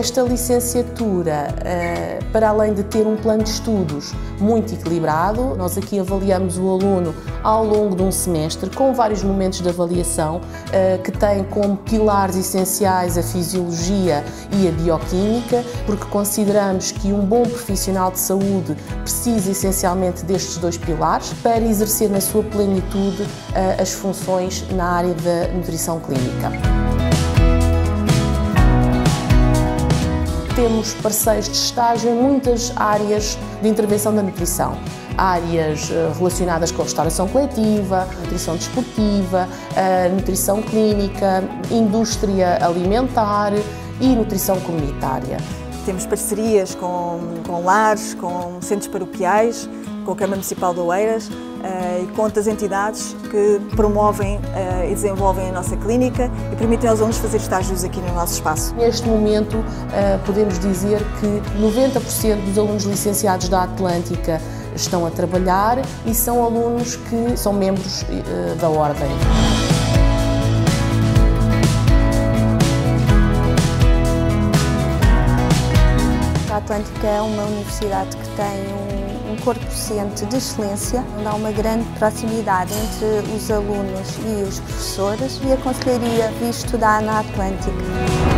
Esta licenciatura, para além de ter um plano de estudos muito equilibrado, nós aqui avaliamos o aluno ao longo de um semestre, com vários momentos de avaliação, que têm como pilares essenciais a fisiologia e a bioquímica, porque consideramos que um bom profissional de saúde precisa essencialmente destes dois pilares para exercer na sua plenitude as funções na área da nutrição clínica. Temos parceiros de estágio em muitas áreas de intervenção da nutrição. Áreas relacionadas com a restauração coletiva, nutrição desportiva, nutrição clínica, indústria alimentar e nutrição comunitária. Temos parcerias com lares, com centros paroquiais, com a Câmara Municipal de Oeiras e com outras entidades que promovem e desenvolvem a nossa clínica e permitem aos alunos fazer estágios aqui no nosso espaço. Neste momento, podemos dizer que 90% dos alunos licenciados da Atlântica estão a trabalhar e são alunos que são membros da Ordem. A Atlântica é uma universidade que tem um corpo docente de excelência, onde há uma grande proximidade entre os alunos e os professores, e a Conselharia vir estudar na Atlântica.